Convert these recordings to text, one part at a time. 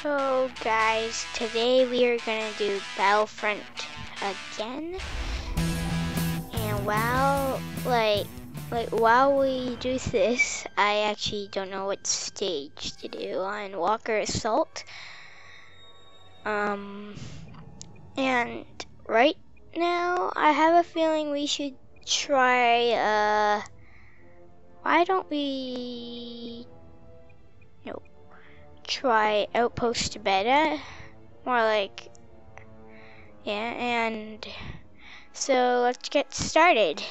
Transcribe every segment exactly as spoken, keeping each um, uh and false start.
So guys, today we are gonna do Battlefront again. And while like like while we do this, I actually don't know what stage to do on Walker Assault. Um and right now I have a feeling we should try uh why don't we no try Outpost Beta, more like, yeah, and so let's get started.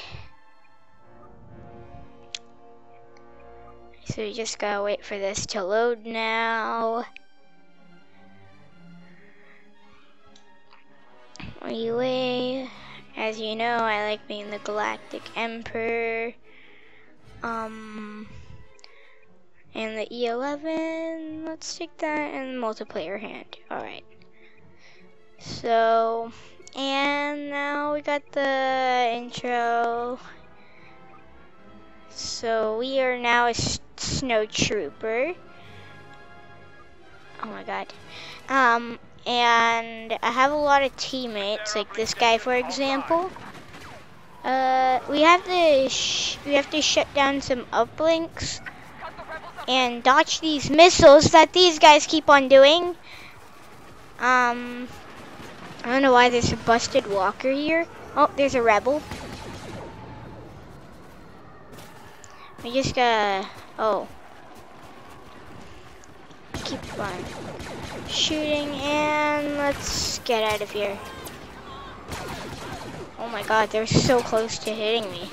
So we just gotta wait for this to load now. Anyway, as you know, I like being the Galactic Emperor. Um, and the E eleven, let's take that and multiplayer hand. Alright. So, and now we got the intro. So we are now a snow trooper. Oh my god. Um, and I have a lot of teammates, like this guy for example. Uh, we have to sh we have to shut down some uplinks and dodge these missiles that these guys keep on doing. Um, I don't know why there's a busted walker here. Oh, there's a rebel. We just gotta, oh. Keep on shooting and let's get out of here. Oh my god, they're so close to hitting me.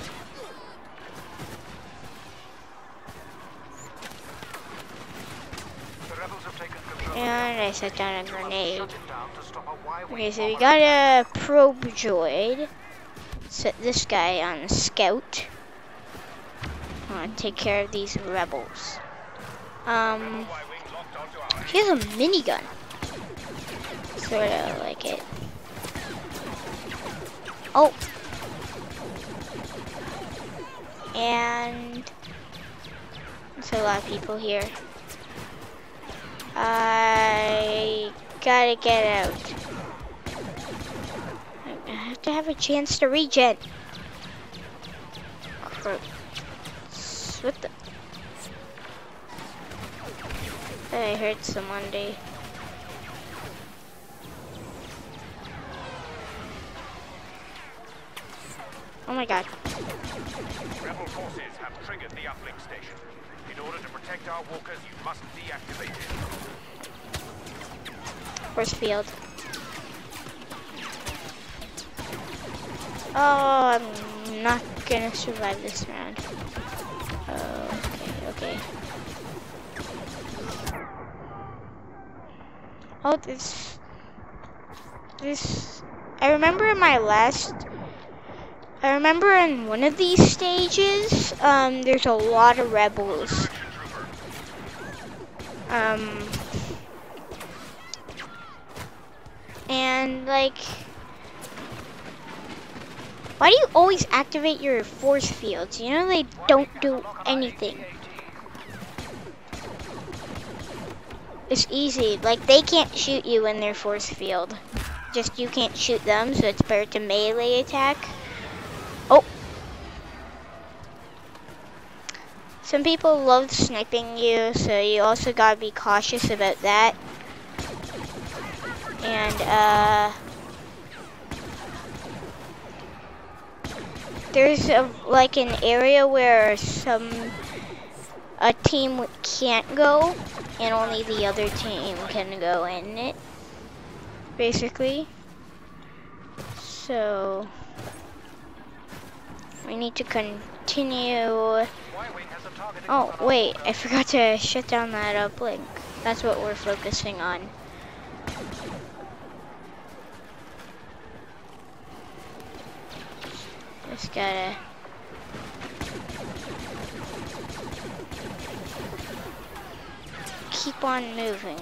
And I set down a grenade. Okay, so we got a probe droid. Set this guy on a scout. I want to take care of these rebels. Um, he has a minigun. Sort of like it. Oh. And there's a lot of people here. I gotta get out. I have to have a chance to regen. What the? I heard someone day. Oh my god. Rebel forces have triggered the uplink station. In order to protect our walkers, you must deactivate it. Force field. Oh, I'm not gonna survive this round. Oh, okay, okay. Oh, this, this, I remember in my last, I remember in one of these stages, um, there's a lot of rebels. Um, and like, why do you always activate your force fields? You know they don't do anything. It's easy, like they can't shoot you in their force field. Just you can't shoot them, so it's better to melee attack. Oh! Some people love sniping you, so you also gotta be cautious about that. And, uh... there's a, like an area where some... a team can't go, and only the other team can go in it, basically. So we need to continue. Oh wait, I forgot to shut down that uplink. That's what we're focusing on. Just gotta keep on moving.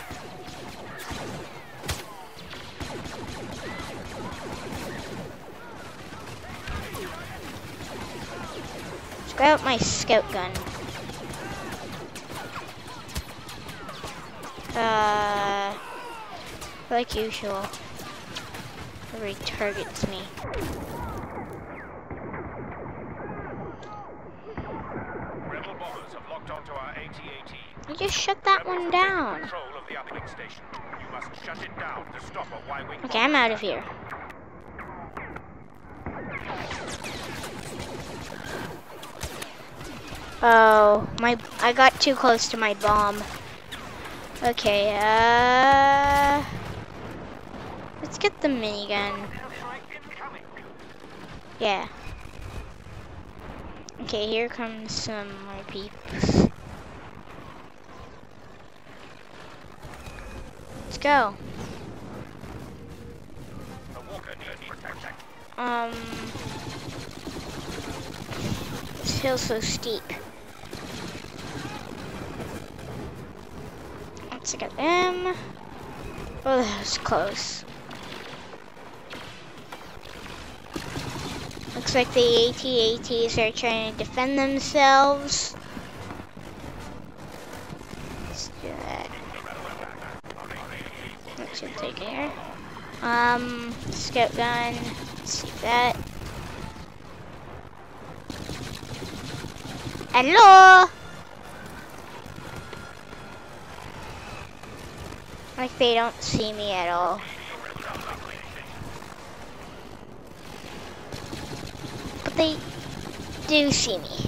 Let's grab out my scout gun. Uh, like usual, it retargets me. Rebel bombers have locked onto our A T A T. You just shut that Rebels one have down. taken control of the uplink station. You must shut it down to stop a Y-wing. Okay, I'm out of here. Oh, my, I got too close to my bomb. Okay, uh, let's get the minigun. Yeah. Okay, here comes some more peeps. Let's go. Um, this hill's so steep. Let's get them. Oh, that was close. Looks like the A T A Ts are trying to defend themselves. Let's do that. That should take care. Um, scout gun. Let's see that. Hello! Like they don't see me at all. But they do see me.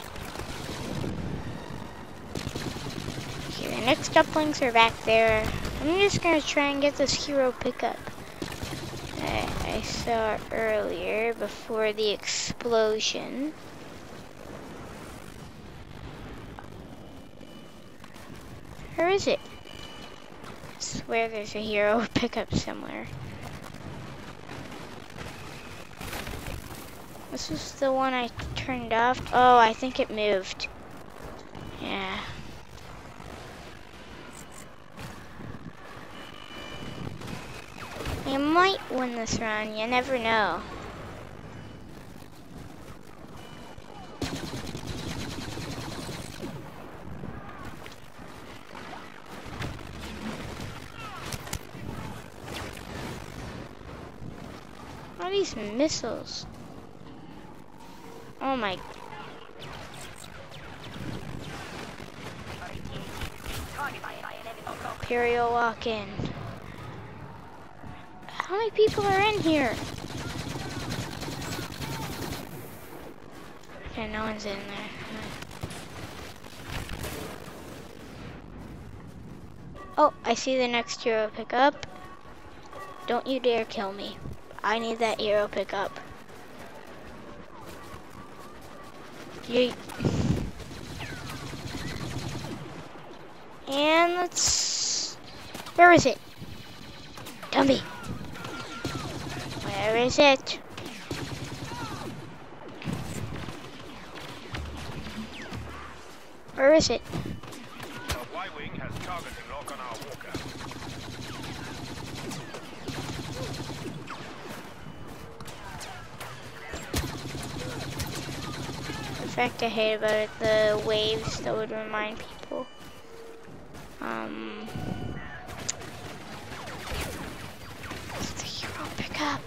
Okay, the next uplinks are back there. I'm just gonna try and get this hero pickup that I saw earlier before the explosion. Where is it? I swear there's a hero pickup somewhere. This is the one I turned off. Oh, I think it moved. Yeah. You might win this round, you never know. What are these missiles? Oh my. Imperial walk-in. How many people are in here? Okay, no one's in there. Oh, I see the next hero pickup. Don't you dare kill me. I need that hero pickup. You. And let's. Where is it? Tell me. Where is it? Where is it? The Y-wing has targeting lock on our walker. The fact I hate about it, the waves that would remind people. Um, it's the hero pickup.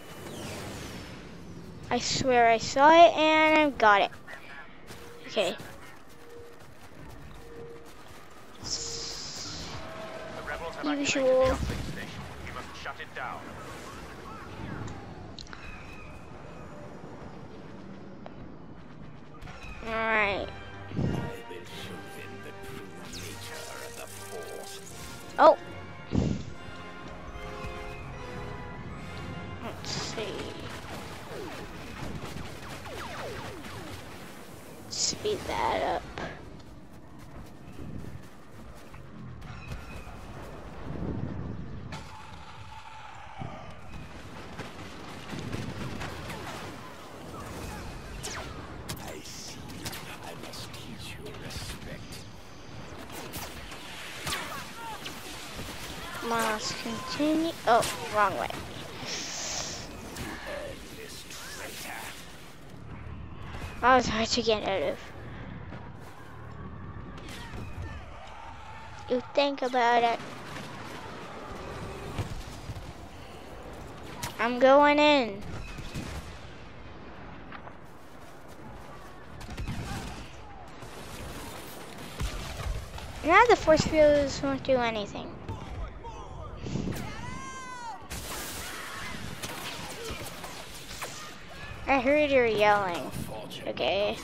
I swear I saw it and I got it. Okay. The rebels have activated Usual. the uplink station. You must shut it down. All right. I will show them the true nature of the Force. Oh. Let's see. Speed that up. I see. I must teach you respect. Come on, let's continue. Oh, wrong way. This traitor. That was hard to get out of. you think about it. I'm going in. Now the force fields won't do anything. I heard her yelling. Okay.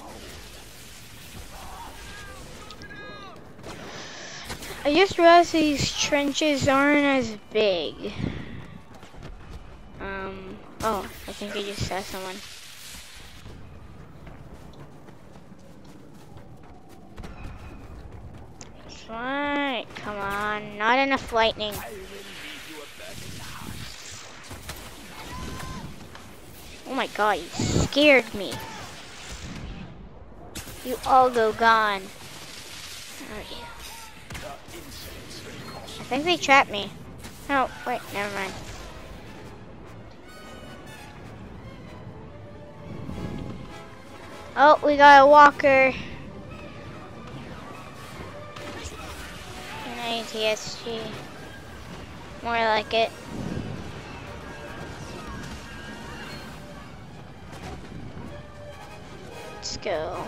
I just realized these trenches aren't as big. Um, oh, I think I just saw someone. Right, come on, not enough lightning. Oh my god, you scared me. You all go gone. Oh, yeah. I think they trapped me. Oh, wait, never mind. Oh, we got a walker. An A T S G. More like it. Let's go.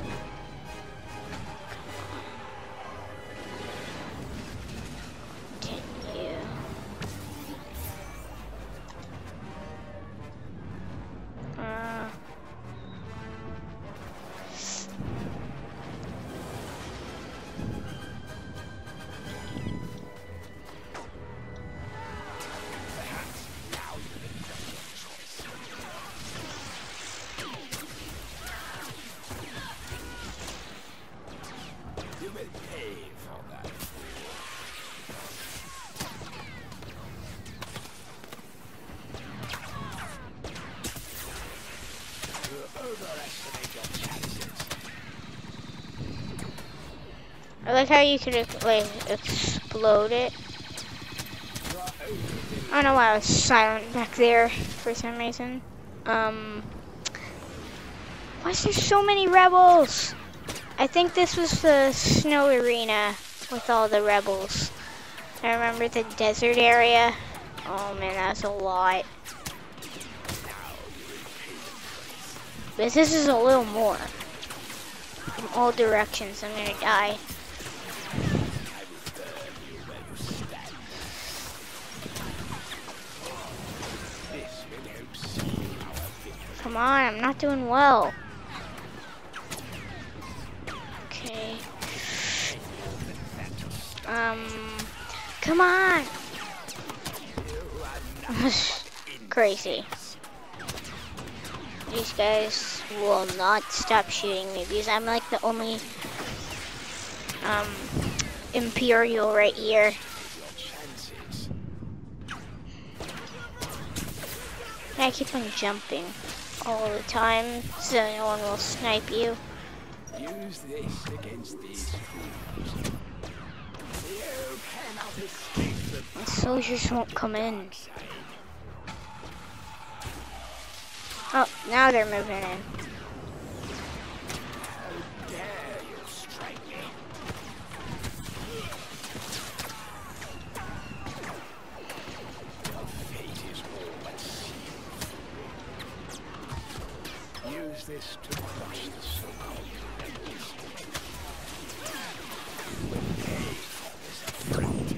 Continue. Uh. I like how you could like explode it. I don't know why I was silent back there for some reason. Um, why is there so many rebels? I think this was the snow arena with all the rebels. I remember the desert area. Oh man, that's a lot. But this is a little more. From all directions, I'm gonna die. Come on, I'm not doing well. Okay. Um, come on. Crazy. These guys will not stop shooting me because I'm like the only um Imperial right here. I keep on jumping all the time so no one will snipe you. Use this against these fools. You cannot escape the The soldiers won't come in. Oh, now they're moving in. How dare you strike me? Your fate is all but sealed. Use this to crush the so-called rebels. You will pay for this affront.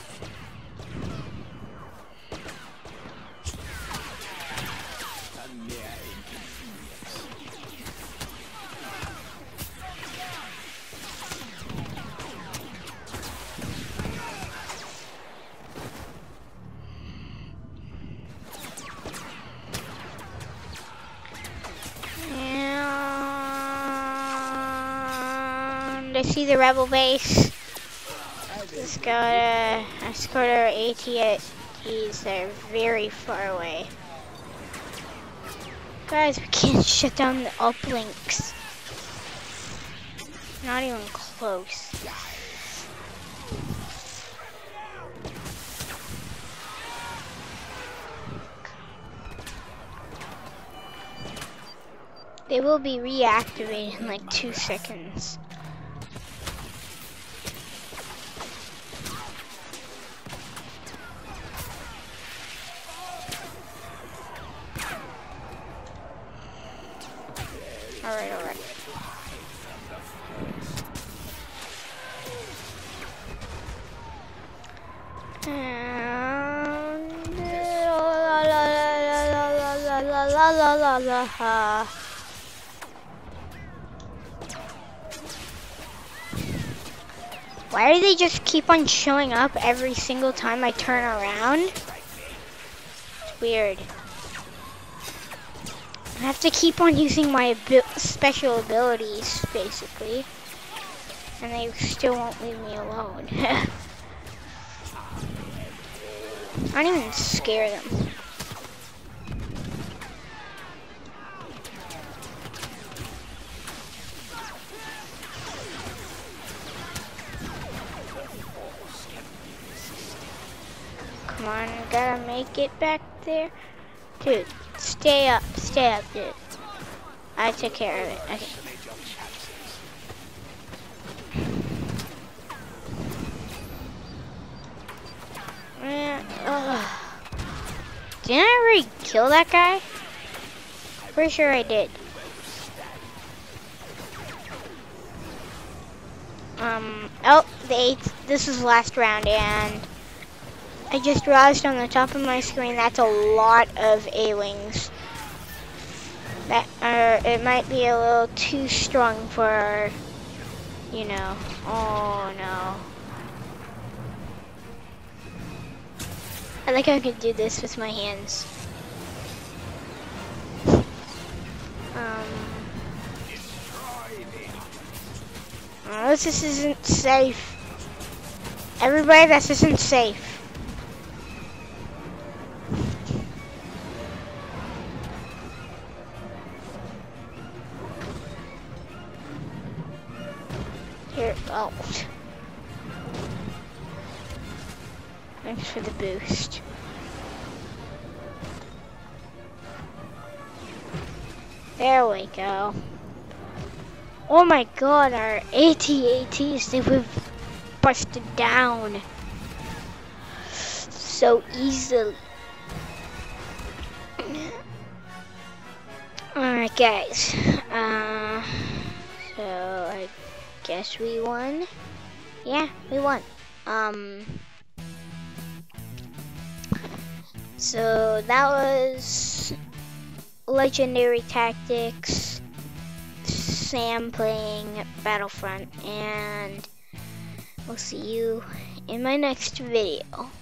A mere inconvenience. And I see the rebel base. Just gotta escort our A T Ts. They're very far away. Guys, we can't shut down the uplinks. Not even close. They will be reactivated in like two seconds. And la la la la la la la la la la la. Why do they just keep on showing up every single time I turn around? It's weird. I have to keep on using my abi- special abilities, basically. And they still won't leave me alone. I don't even scare them. Come on, I gotta make it back there. Dude, stay up, stay up, dude. I took care of it. Okay. Uh, ugh. Didn't I already kill that guy? Pretty sure I did. Um, oh, the eighth, this is last round, and I just realized on the top of my screen that's a lot of A-Wings. That, uh, it might be a little too strong for, you know, oh no. I think I could do this with my hands. Um, oh, this isn't safe. Everybody, this isn't safe. Here, oh. Thanks for the boost. There we go. Oh my god, our A T A Ts, they were busted down so easily. Alright guys, uh, so I guess we won. Yeah, we won. Um, so that was Legendary Tactics, Sam playing Battlefront, and we'll see you in my next video.